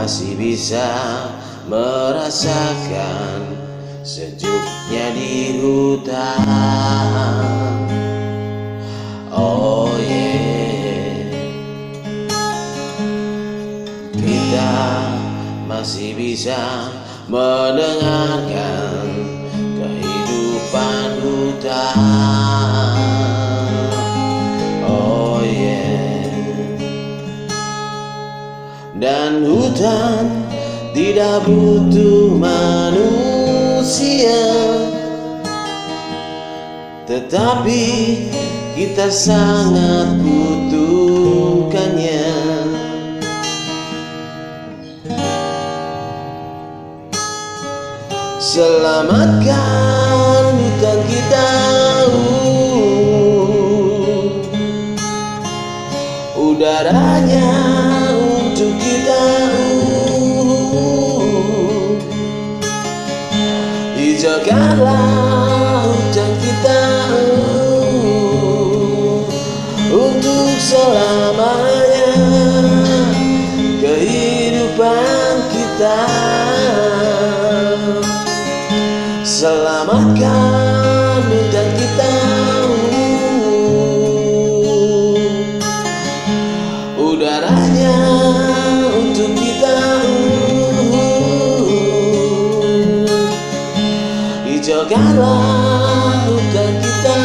masih bisa merasakan sejuknya di hutan. Oh yeah, kita masih bisa mendengarkan kehidupan hutan. Oh yeah, dan hutan tidak butuh manusia, tetapi kita sangat butuhkannya. Selamatkan hutan kita, udaranya untuk kita, hijaukanlah hutan kita untuk selamanya kehidupan kita. Selamatkan hutan kita, udaranya untuk kita, hijaukanlah hutan kita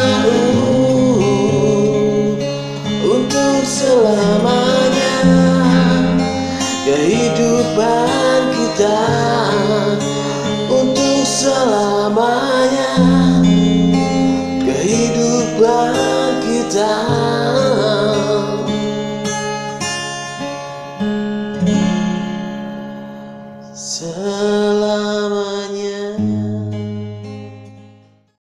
untuk selamanya kehidupan kita, untuk selamanya kehidupan kita.